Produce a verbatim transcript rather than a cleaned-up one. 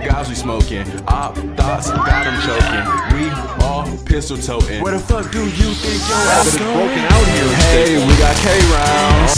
cigars we smoking. Op thoughts got them choking. We all pistol toting. Where the fuck do you think your ass is broken out here? Hey, we got K rounds.